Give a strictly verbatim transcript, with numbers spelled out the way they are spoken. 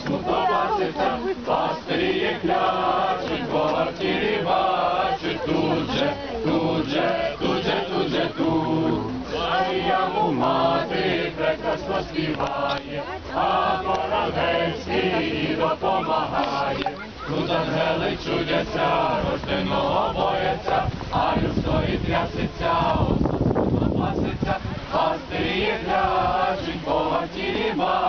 смутно паситься, пастирі клячуть, квартирі бачать, тут же, тут же, тут же, тут же, тут. Маріяму мати прекрасно співає, а королевський їй допомагає. Тут ангели чудяться, рожденого бояться, а людство і трясеться, ось смутно паситься, пастирі клячуть, квартирі бачать.